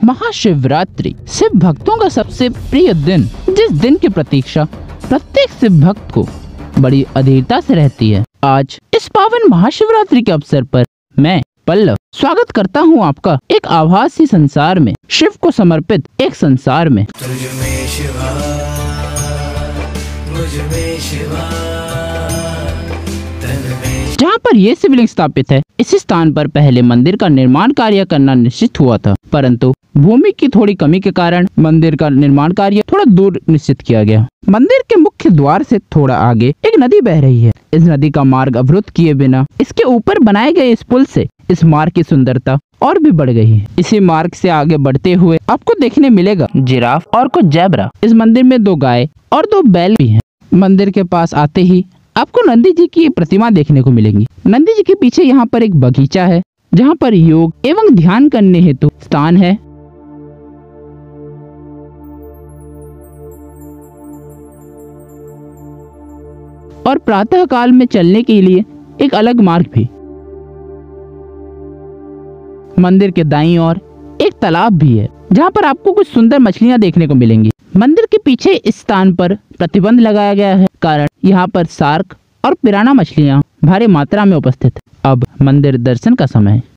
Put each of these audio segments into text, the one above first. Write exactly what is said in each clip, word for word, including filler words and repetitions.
महाशिवरात्रि शिव भक्तों का सबसे प्रिय दिन, जिस दिन की प्रतीक्षा प्रत्येक शिव भक्त को बड़ी अधीरता से रहती है। आज इस पावन महाशिवरात्रि के अवसर पर मैं पल्लव स्वागत करता हूं आपका एक आभासी संसार में, शिव को समर्पित एक संसार में। तुझ में शिवा, मुझ में शिवा, तन में। जहाँ पर ये शिवलिंग स्थापित है, इसी स्थान पर पहले मंदिर का निर्माण कार्य करना निश्चित हुआ था, परंतु भूमि की थोड़ी कमी के कारण मंदिर का निर्माण कार्य थोड़ा दूर निश्चित किया गया। मंदिर के मुख्य द्वार से थोड़ा आगे एक नदी बह रही है। इस नदी का मार्ग अवरुद्ध किए बिना इसके ऊपर बनाए गए इस पुल से इस मार्ग की सुंदरता और भी बढ़ गई है। इसी मार्ग से आगे बढ़ते हुए आपको देखने मिलेगा जिराफ और कुछ जेब्रा। इस मंदिर में दो गाय और दो बैल भी हैं। मंदिर के पास आते ही आपको नंदी जी की प्रतिमा देखने को मिलेंगी। नंदी जी के पीछे यहाँ पर एक बगीचा है, जहाँ पर योग एवं ध्यान करने हेतु स्थान है। और प्रातः काल में चलने के लिए एक अलग मार्ग भी। मंदिर के दाईं ओर एक तालाब भी है, जहाँ पर आपको कुछ सुंदर मछलियाँ देखने को मिलेंगी। मंदिर के पीछे इस स्थान पर प्रतिबंध लगाया गया है, कारण यहाँ पर शार्क और पिराना मछलियाँ भारी मात्रा में उपस्थित है। अब मंदिर दर्शन का समय है।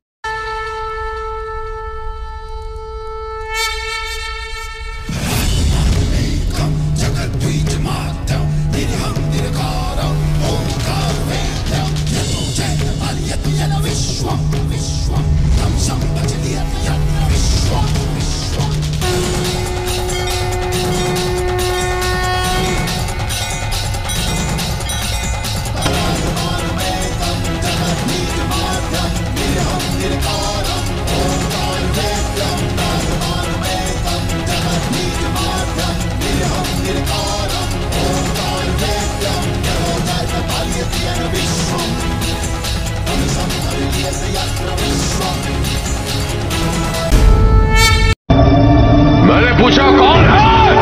मैंने पूछा कौन है?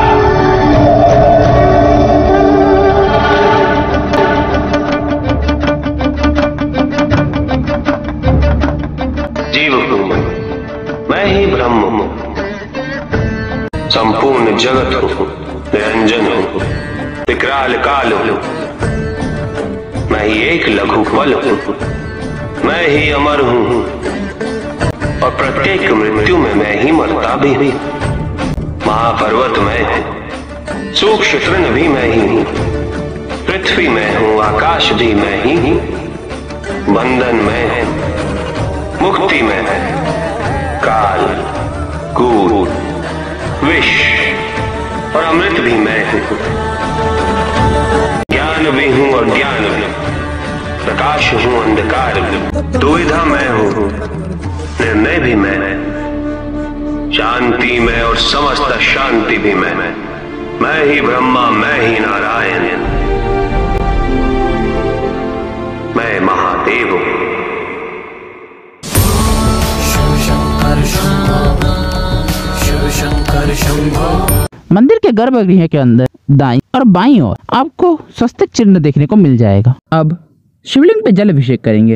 जीव हूं मैं ही ब्रह्म हूं, संपूर्ण जगत हूं, निरंजन हूं, विकराल काल हूं, मैं ही एक लघु फल हूं, मैं ही अमर हूं और प्रत्येक मृत्यु में मैं ही मरता भी हूं। महापर्वत मैं हूं, सूक्ष्म तृण भी मैं ही हूं, पृथ्वी में हूं, आकाश भी मैं ही हूं, बंधन में है, मुक्ति में है, काल, कूट, विष और अमृत भी मैं हूं, ज्ञान भी हूं और ज्ञान भी, प्रकाश हूं अंधकार भी, दुविधा मैं हूं, निर्णय भी मैं, शांति में और समस्त शांति भी मैं, मैं ही ब्रह्मा, मैं ही नारायण, मैं महादेव हूं। शिव शंकर शंभो, शिव शंकर शंभो। मंदिर के गर्भगृह के अंदर दाईं और बाईं ओर आपको स्वस्तिक चिन्ह देखने को मिल जाएगा। अब शिवलिंग पे जल अभिषेक करेंगे।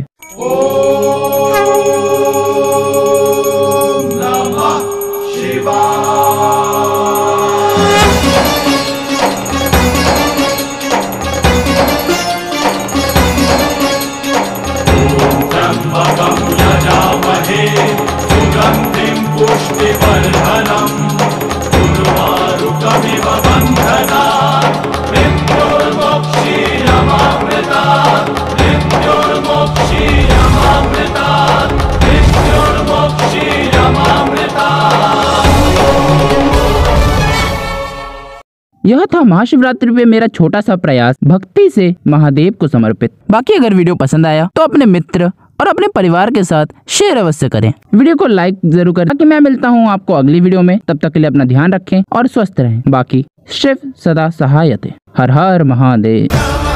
यह था महाशिवरात्रि पे मेरा छोटा सा प्रयास भक्ति से महादेव को समर्पित। बाकी अगर वीडियो पसंद आया तो अपने मित्र और अपने परिवार के साथ शेयर अवश्य करें। वीडियो को लाइक जरूर करें। बाकी मैं मिलता हूँ आपको अगली वीडियो में, तब तक के लिए अपना ध्यान रखें और स्वस्थ रहें। बाकी शिव सदा सहायते। हर हर महादेव।